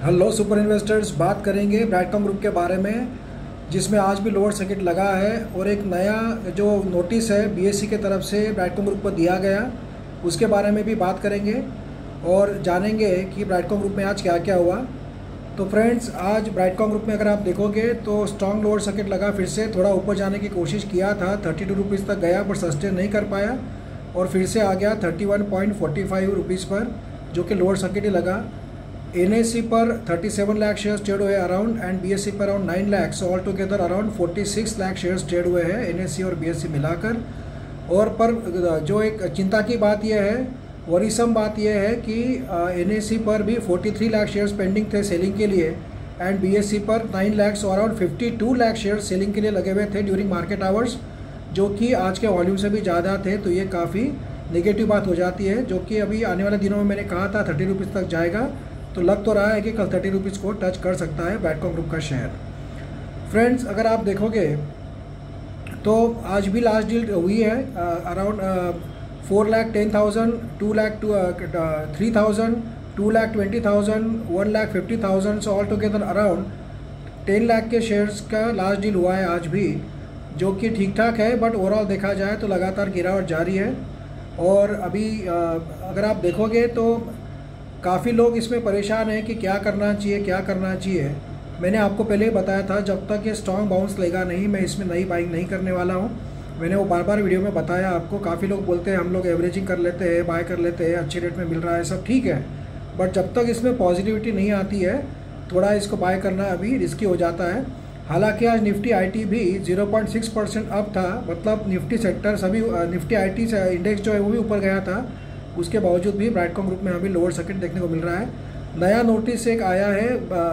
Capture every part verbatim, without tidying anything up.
Hello super investors, बात करेंगे Brightcom group के बारे में जिसमें आज भी लोअर सर्किट लगा है और एक नया जो नोटिस है बीएसई के तरफ से ब्राइटकॉम ग्रुप को दिया गया उसके बारे में भी बात करेंगे और जानेंगे कि ब्राइटकॉम ग्रुप में आज क्या क्या हुआ। तो फ्रेंड्स, आज ब्राइटकॉम ग्रुप में अगर आप देखोगे तो स्ट्रॉन्ग लोअर सर्किट लगा, फिर से थोड़ा ऊपर जाने की कोशिश किया था, थर्टी टू रुपीज़ तक गया पर सस्टेन नहीं कर पाया और फिर से आ गया thirty one point forty five rupees पर, जो कि लोअर सर्किट ही लगा। एनएससी पर सैंतीस लाख शेयर्स ट्रेड हुए अराउंड एंड बीएससी पर around nine lakh, so all together around छियालीस लाख शेयर्स ट्रेड हुए हैं एनएससी और बीएससी मिलाकर। और पर जो एक चिंता की बात यह है, वरीसम बात यह है कि एनएससी पर भी तैंतालीस लाख शेयर्स पेंडिंग थे सेलिंग के लिए एंड बीएससी पर नाइन लाख, सो अराउंड बावन लाख शेयर्स सेलिंग के लिए लगे हुए थे ड्यूरिंग मार्केट आवर्स, जो कि आज के वॉल्यूम से भी ज़्यादा थे। तो ये काफ़ी नेगेटिव बात हो जाती है, जो कि अभी आने वाले दिनों में मैंने कहा था थर्टी रुपीज़ तक जाएगा, तो लग तो रहा है कि कल थर्टी रुपीज़ को टच कर सकता है ब्राइटकॉम ग्रुप का शेयर। फ्रेंड्स, अगर आप देखोगे तो आज भी लास्ट डील हुई है around four lakh ten thousand, two lakh two three thousand, two lakh twenty thousand, one lakh fifty thousand, so all together around ten lakh के शेयर्स का लास्ट डील हुआ है आज भी, जो कि ठीक ठाक है। बट ओवरऑल देखा जाए तो लगातार गिरावट जारी है और अभी अगर आप देखोगे तो काफ़ी लोग इसमें परेशान हैं कि क्या करना चाहिए क्या करना चाहिए। मैंने आपको पहले ही बताया था, जब तक ये स्ट्रॉन्ग बाउंस लेगा नहीं, मैं इसमें नई बाइंग नहीं करने वाला हूँ। मैंने वो बार बार वीडियो में बताया आपको। काफ़ी लोग बोलते हैं हम लोग एवरेजिंग कर लेते हैं, बाय कर लेते हैं, अच्छे रेट में मिल रहा है, सब ठीक है, बट जब तक इसमें पॉजिटिविटी नहीं आती है थोड़ा इसको बाय करना अभी रिस्की हो जाता है। हालांकि आज निफ्टी आईटी भी zero point six percent up था, मतलब निफ्टी सेक्टर सभी निफ्टी आईटी से इंडेक्स जो है वो भी ऊपर गया था। उसके बावजूद भी ब्राइटकॉम ग्रुप में अभी लोअर सर्किट देखने को मिल रहा है। नया नोटिस एक आया है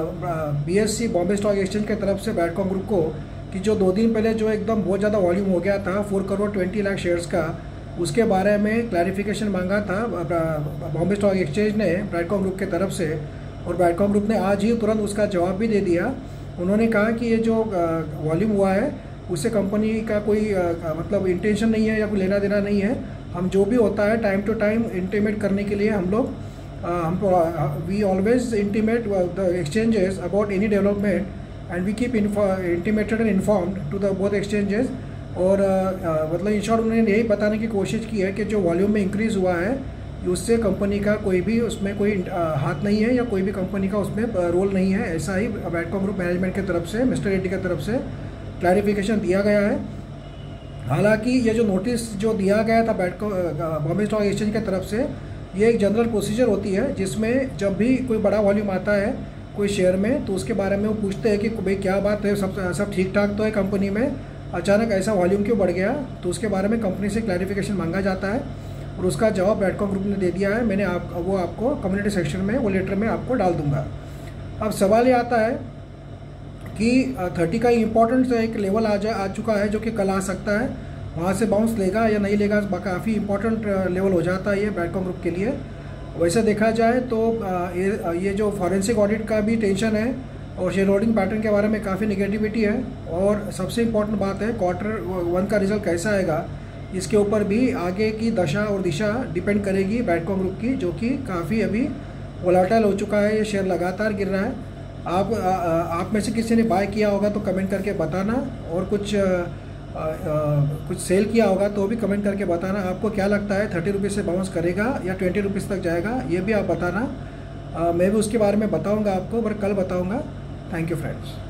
बीएससी बॉम्बे स्टॉक एक्सचेंज की तरफ से ब्राइटकॉम ग्रुप को कि जो दो दिन पहले जो एकदम बहुत ज़्यादा वॉल्यूम हो गया था four crore twenty lakh shares का, उसके बारे में क्लैरिफिकेशन मांगा था बॉम्बे स्टॉक एक्सचेंज ने ब्राइटकॉम ग्रुप की तरफ से, और ब्राइटकॉम ग्रुप ने आज ही तुरंत उसका जवाब भी दे दिया। उन्होंने कहा कि ये जो वॉल्यूम हुआ है उससे कंपनी का कोई मतलब इंटेंशन नहीं है या कोई लेना देना नहीं है। हम जो भी होता है टाइम टू टाइम इंटीमेट करने के लिए हम लोग हम we always intimate the exchanges about any development and we keep intimated and informed to the both exchanges. और uh, मतलब इन शॉर्ट उन्होंने यही बताने की कोशिश की है कि जो वॉल्यूम में इंक्रीज़ हुआ है उससे कंपनी का कोई भी उसमें कोई uh, हाथ नहीं है या कोई भी कंपनी का उसमें रोल uh, नहीं है। ऐसा ही ब्राइटकॉम ग्रुप मैनेजमेंट की तरफ से, मिस्टर रेड्डी की तरफ से क्लैरिफिकेशन दिया गया है। हालांकि ये जो नोटिस जो दिया गया था बैटको बॉम्बे स्टॉक एक्सचेंज की तरफ से, ये एक जनरल प्रोसीजर होती है जिसमें जब भी कोई बड़ा वॉल्यूम आता है कोई शेयर में तो उसके बारे में वो पूछते हैं कि भाई क्या बात है, सब सब ठीक ठाक तो है कंपनी में, अचानक ऐसा वॉल्यूम क्यों बढ़ गया, तो उसके बारे में कंपनी से क्लैरिफिकेशन मांगा जाता है और उसका जवाब ब्राइटकॉम ग्रुप ने दे दिया है। मैंने आप वो आपको कम्युनिटी सेक्शन में वो लेटर में आपको डाल दूँगा। अब सवाल ये आता है कि थर्टी का इम्पोर्टेंट एक लेवल आ जा आ चुका है जो कि कल आ सकता है, वहाँ से बाउंस लेगा या नहीं लेगा, काफ़ी इंपॉर्टेंट लेवल हो जाता है ये ब्राइटकॉम ग्रुप के लिए। वैसे देखा जाए तो ये ये जो फॉरेंसिक ऑडिट का भी टेंशन है और शेयर होल्डिंग पैटर्न के बारे में काफ़ी निगेटिविटी है, और सबसे इम्पोर्टेंट बात है क्वार्टर वन का रिजल्ट कैसा आएगा, इसके ऊपर भी आगे की दशा और दिशा डिपेंड करेगी ब्राइटकॉम ग्रुप की, जो कि काफ़ी अभी वोलेटाइल हो चुका है। ये शेयर लगातार गिर रहा है। आप आ, आप में से किसी ने बाय किया होगा तो कमेंट करके बताना, और कुछ आ, आ, आ, कुछ सेल किया होगा तो भी कमेंट करके बताना। आपको क्या लगता है थर्टी रुपीज़ से बाउंस करेगा या ट्वेंटी रुपीज़ तक जाएगा, ये भी आप बताना। आ, मैं भी उसके बारे में बताऊंगा आपको, पर कल बताऊंगा। Thank you friends.